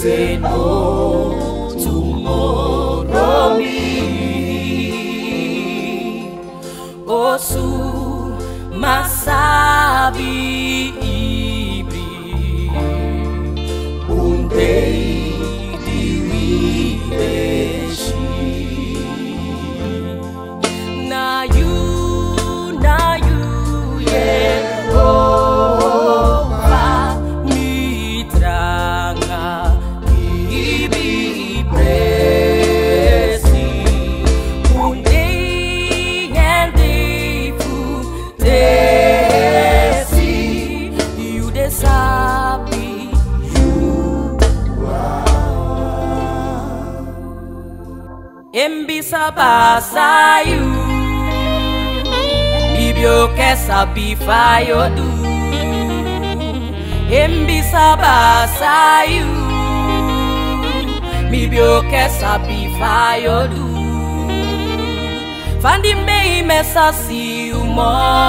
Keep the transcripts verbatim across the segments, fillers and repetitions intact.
say no tomorrow me. Osu masabi ibri undei diwideshi. Na you, na you, Yehovah mitranga ibi presi undei hendifu desi you desabi you are embisa basayu bibio kesa bifayo du embisa basayu bibio kesa bifayo du fandi mei mesa si umo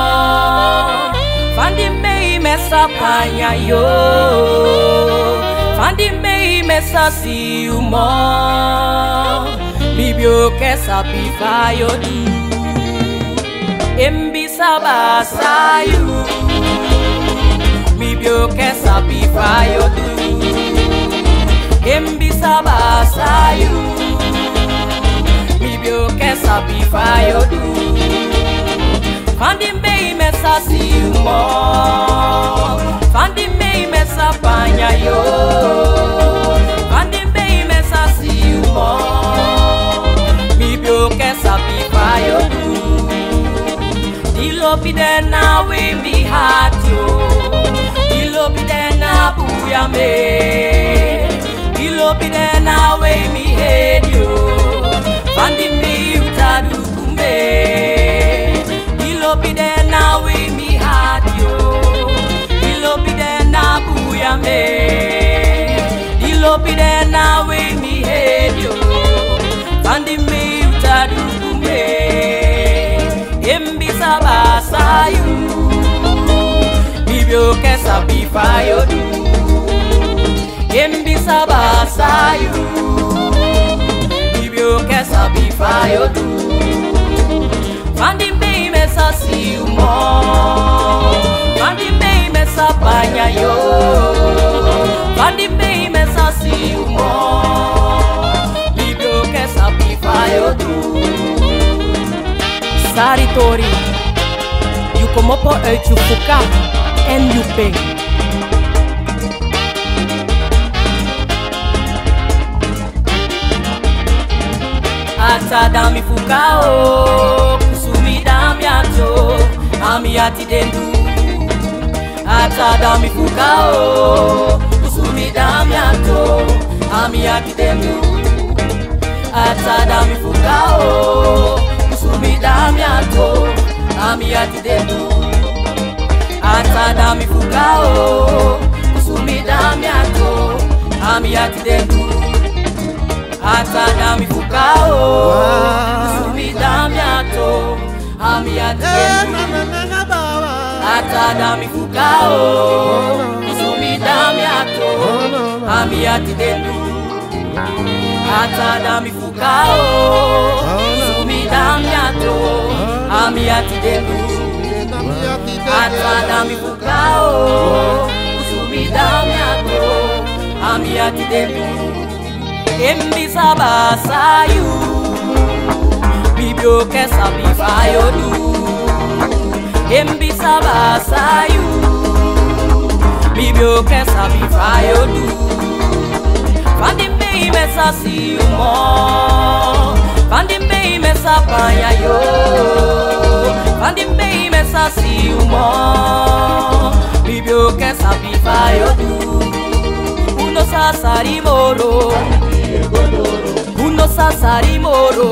fandi mei mesa panya yo fandi mei mesa si umo bibio kesa bifayo du embisa basayu bibio kesa bifayo du embisa basayu bibio kesa bifayo du fandi mei mesa si umo fandi mei mesa panya yo fandi mei mesa si umo bibio kesa bifayo du ilopide na we mi hatyo ilopide na buya me ilopide na we mi hedio fandi mi utadu kume ilopide na we mi hatyo ilopide na buya me ilopide na we mi hedio fandi mi utadu kume embisa basayu bibio kesa bifayo du embisa basayu bibio kesa bifayo du fandi mei mesa si umo fandi mei mesa panya yo fandi mei mesa si umo bibio kesa bifayo du Saritori, you come up uit je fuka en je ping. Ata dami fuka o, kusumi dami ato, ami ati dendu. Ata dami fuka o, kusumi dami ato, ami ati dendu. Ata dami fuka o. Sumi damiato, ami ati dendu. Ata dami fukao, sumi damiato, ami ati dendu. Ata dami fukao, sumi damiato, ami ati dendu. Ata dami fukao, sumi damiato, ami ati dendu. Ata dami fukao, damiato, ami ati dendu. Ata dami fukao, usumi damiato, ami ati dendu. Embisa basayu, bibio kesa bifayo du. Embisa basayu, bibio kesa bifayo du. Fandi mei mesa si umo, fandi mei mesa panya yo, fandi mei mesa si umo, bibio kesa bifayo du. Uno sasari moro, uno sasari moro,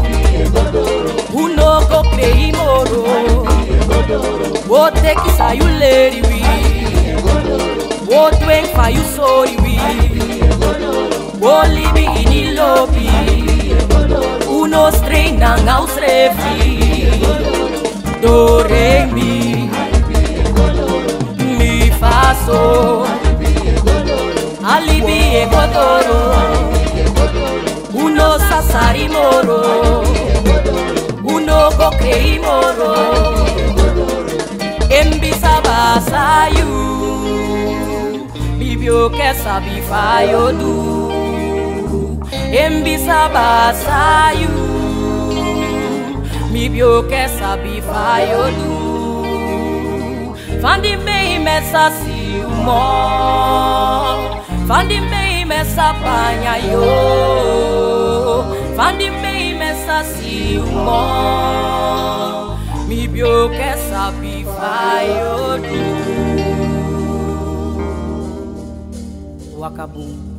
uno kokrei moro, wote kisa yu leri wi, wote fa yu sori wi, woli bi ini lobi. Uno strena ngaus refi do re mi mi fa so alibi ekodoro, uno sasari moro, uno kokei moro, embisa basayu, bibio kesa bifayo du, embisa basayu, bibio kesa bifayo du. Fandi mei mesa si umo, fandi mei mesa panya yo, fandi mei mesa si umo, mi bio kesa bifayo du. Wakabum.